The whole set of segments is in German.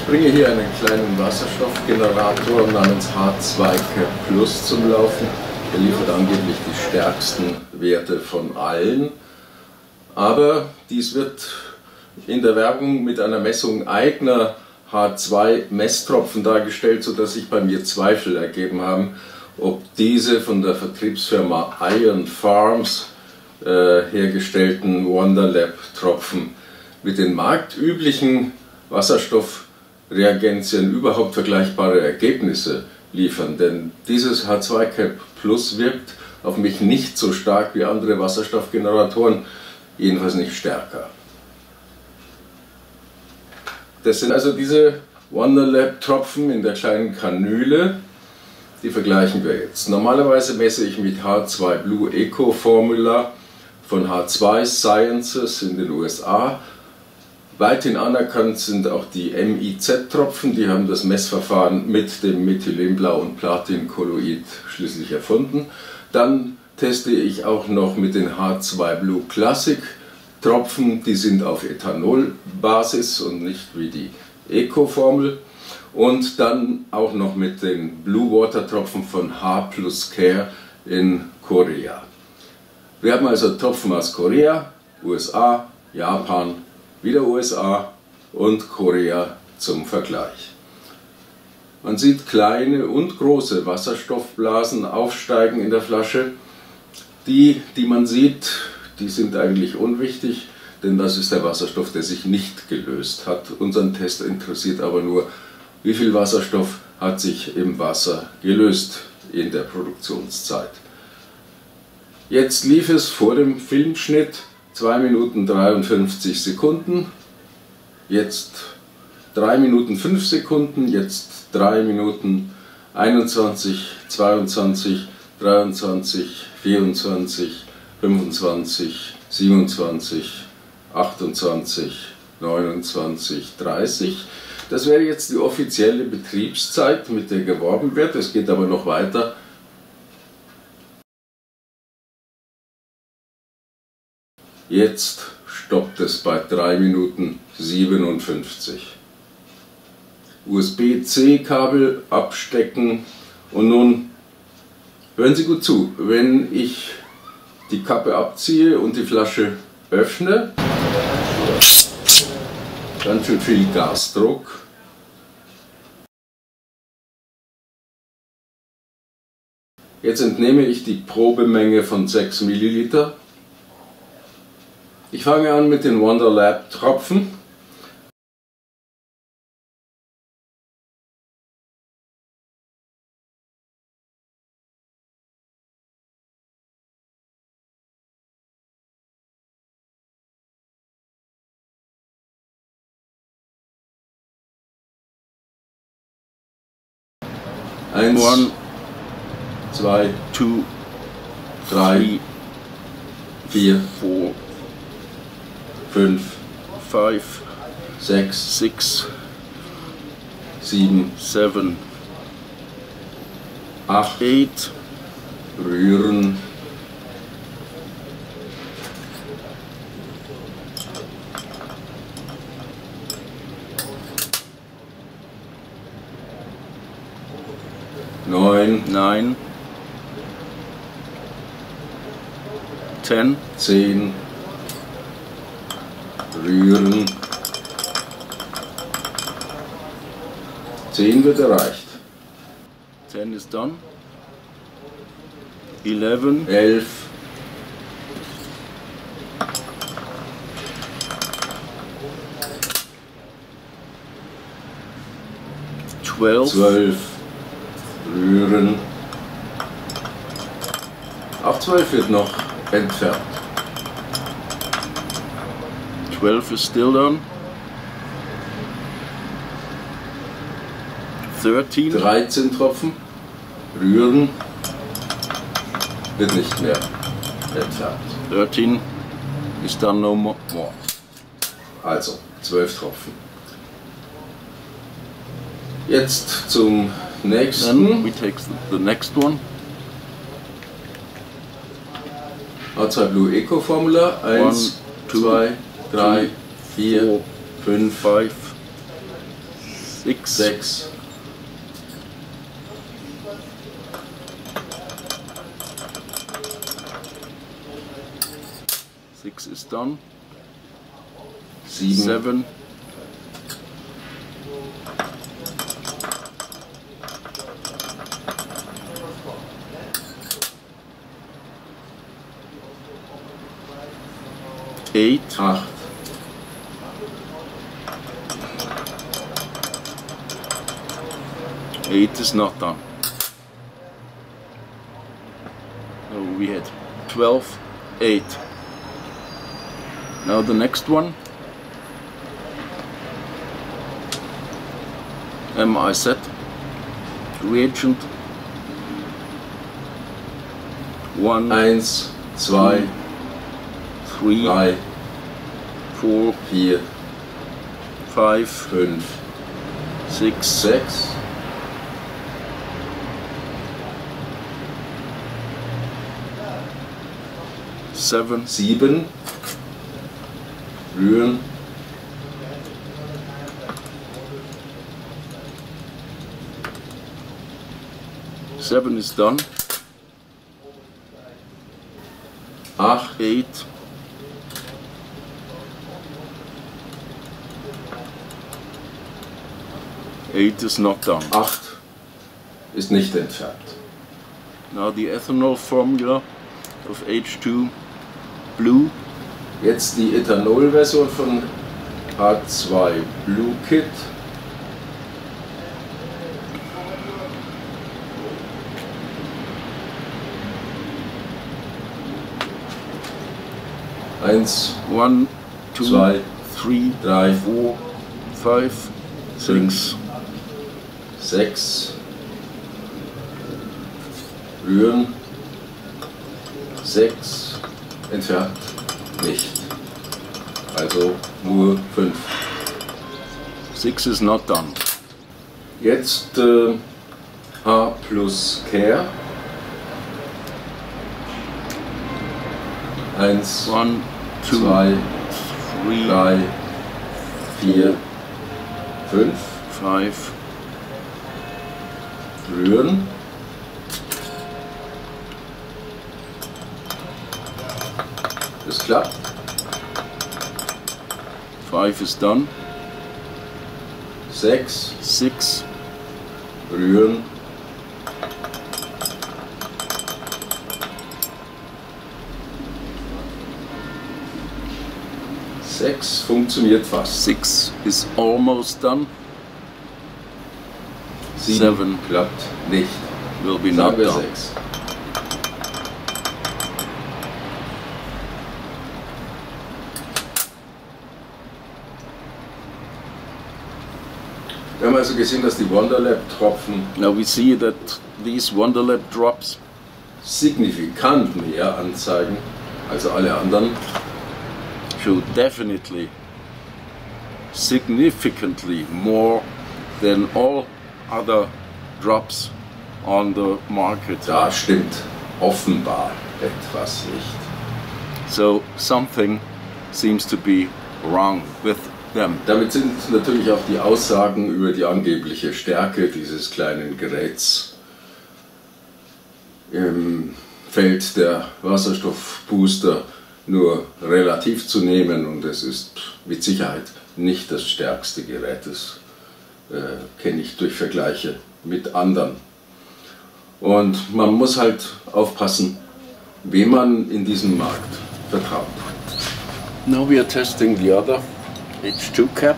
bringe hier einen kleinen Wasserstoffgenerator namens H2Cap Plus zum Laufen. Der liefert angeblich die stärksten Werte von allen. Aber dies wird in der Werbung mit einer Messung eigener H2-Messtropfen dargestellt, sodass sich bei mir Zweifel ergeben haben, ob diese von der Vertriebsfirma Ion Farms hergestellten Wonderlab-Tropfen mit den marktüblichen Wasserstoffreagenzien überhaupt vergleichbare Ergebnisse liefern. Denn dieses H2Cap Plus wirkt auf mich nicht so stark wie andere Wasserstoffgeneratoren, jedenfalls nicht stärker. Das sind also diese Wonderlab-Tropfen in der kleinen Kanüle. Die vergleichen wir jetzt. Normalerweise messe ich mit H2 Blue Eco Formula von H2 Sciences in den USA. Weithin anerkannt sind auch die MIZ-Tropfen, die haben das Messverfahren mit dem Methylenblau und Platinkolloid schließlich erfunden. Dann teste ich auch noch mit den H2 Blue Classic Tropfen, die sind auf Ethanolbasis und nicht wie die Eco-Formel. Und dann auch noch mit den Blue Water Tropfen von H plus Care in Korea. Wir haben also Tropfen aus Korea, USA, Japan, wieder USA und Korea zum Vergleich. Man sieht kleine und große Wasserstoffblasen aufsteigen in der Flasche. Die man sieht, die sind eigentlich unwichtig, denn das ist der Wasserstoff, der sich nicht gelöst hat. Unseren Test interessiert aber nur, wie viel Wasserstoff hat sich im Wasser gelöst in der Produktionszeit. Jetzt lief es vor dem Filmschnitt 2 Minuten 53 Sekunden, jetzt 3 Minuten 5 Sekunden, jetzt 3 Minuten 21, 22, 23, 24, 25, 27, 28, 29, 30. Das wäre jetzt die offizielle Betriebszeit, mit der geworben wird. Es geht aber noch weiter. Jetzt stoppt es bei 3 Minuten 57. USB-C-Kabel abstecken und nun hören Sie gut zu. Wenn ich die Kappe abziehe und die Flasche öffne, ganz schön viel Gasdruck. Jetzt entnehme ich die Probemenge von 6 Milliliter. Ich fange an mit den Wonderlab Tropfen. Eins, 2, 3, 4, 5, 6, 7, 8, rühren, 9, 10, rühren, 10 wird erreicht. 10 is done. 11, 12, rühren. Auch 12 wird noch entfernt. 12 is still done. 13 Tropfen, rühren, wird nicht mehr entfernt. 13 is done no more. Also 12 Tropfen. Jetzt zum nächsten. Then we take the next one. H2 Blue Eco Formula. 1, 2, 3, 4, 5, 6. 6. Six is done. 7. 7. 8. 8. 8 is not done. So we had 12, 8. Now the next one. I set reagent 1, 1, 2, 3, 3, 4, 4, 5, 5, 6, 6, 7, 7. Rühren. 7 is done. 8. 8. 8 is not done. 8 ist nicht entfernt. Now the ethanol formula of H2 blue. Jetzt die Ethanol-Version von H2 Blue Kit. Eins, 1, 2, 2, 3, 3, 4, 5, 6. 6. Rühren. 6. Entfernt. Nicht. Also nur 5. 6 is not done. Jetzt H plus Care. 1, 1, 2, 2, 3, 3, 4, 5. 5, Rühren. Das klappt. 5 is done. 6. 6, Rühren. 6 funktioniert fast. 6 is almost done. 7 klappt nicht. Will be Sagen not wir done. 6. Wir haben also gesehen, dass die Wonderlab-Tropfen Now we see that these Wonderlab drops signifikant mehr anzeigen als alle anderen. show definitely significantly more than all other drops on the market. Da stimmt offenbar etwas nicht. So something seems to be wrong with them. Damit sind natürlich auch die Aussagen über die angebliche Stärke dieses kleinen Geräts im Feld der Wasserstoffbooster nur relativ zu nehmen, und es ist mit Sicherheit nicht das stärkste Gerät. Das kenne ich durch Vergleiche mit anderen. Und man muss halt aufpassen, wem man in diesem Markt vertraut. Now we are testing the other H2 cap.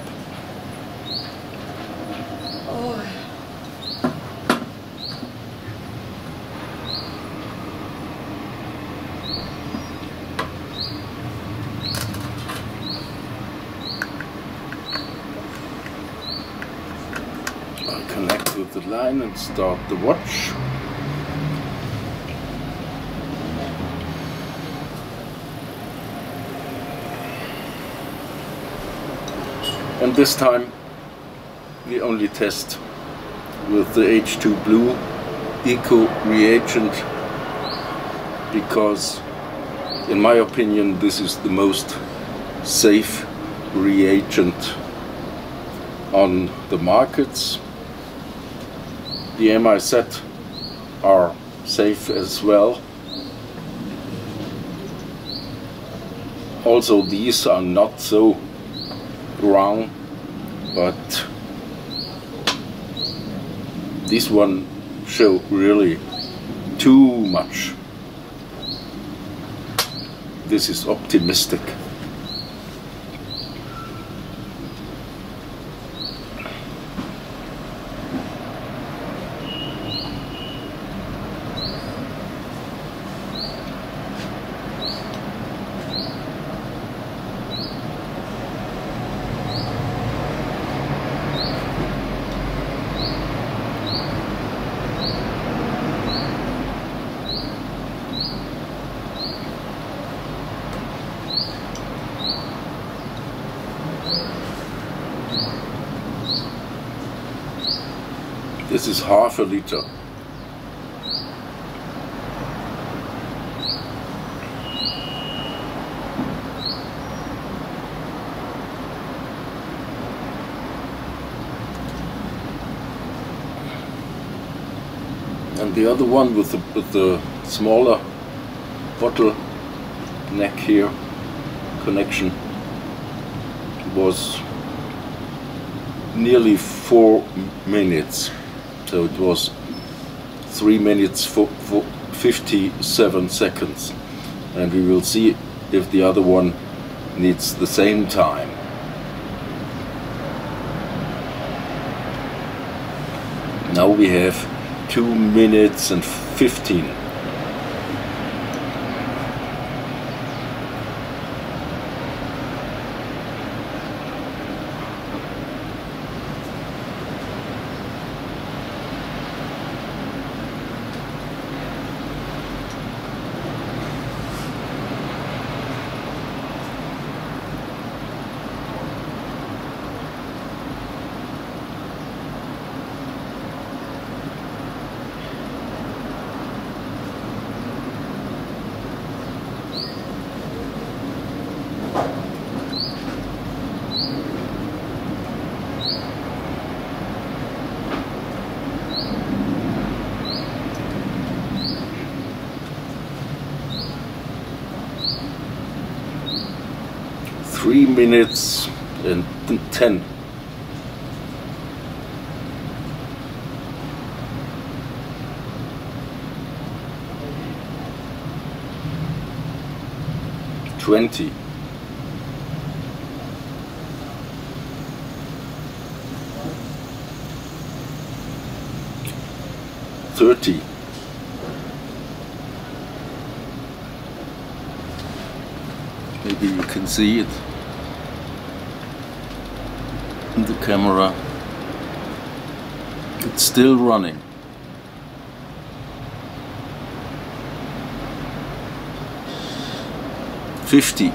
I'll connect with the line and start the watch. And this time we only test with the H2 Blue Eco reagent, because in my opinion this is the most safe reagent on the markets. The MIZ are safe as well. Also, these are not so wrong, but this one show really too much. This is optimistic. This is half a liter. And the other one with the smaller bottle neck here connection was nearly 4 minutes. So it was 3 minutes for 57 seconds, and we will see if the other one needs the same time. Now we have 2 minutes and 15. Three minutes and 10. $20. $30. Maybe you can see it in the camera. It's still running. $50.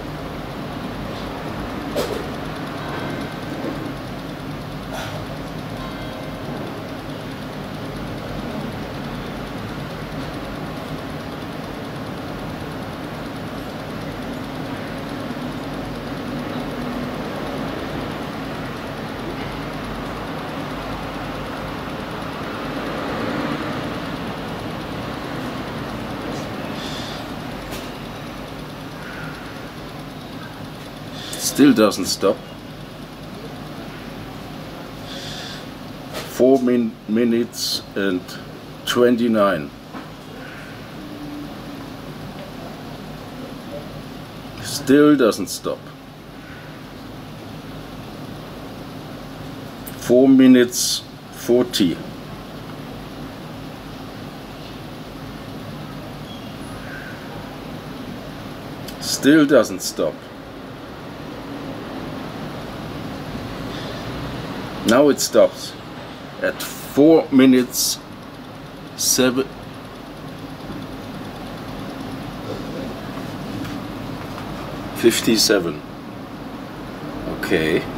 Still doesn't stop. 4 minutes and 29. Still doesn't stop. 4 minutes 40. Still doesn't stop. Now it stops at 4 minutes 57. Okay.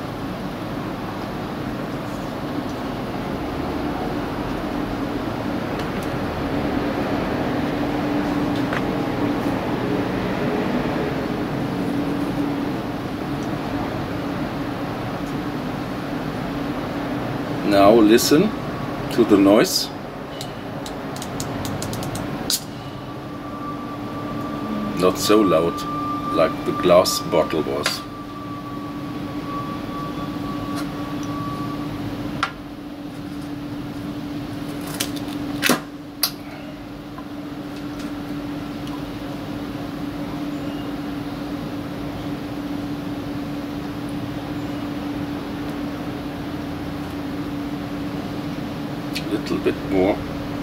Now listen to the noise. Not so loud like the glass bottle was. Little bit more.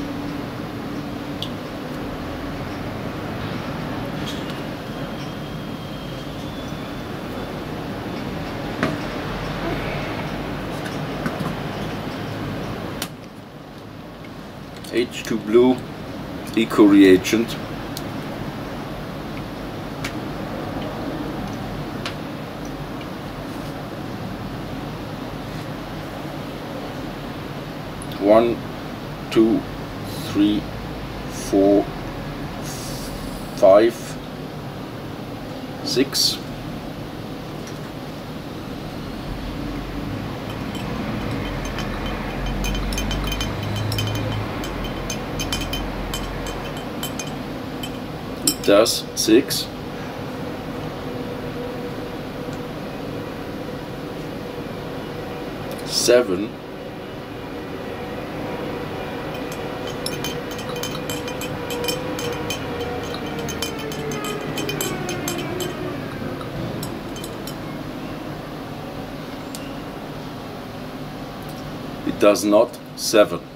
H2 Blue Eco Reagent. One, 2, 3, 4, 5, 6. It does 6. Seven. It does not 7.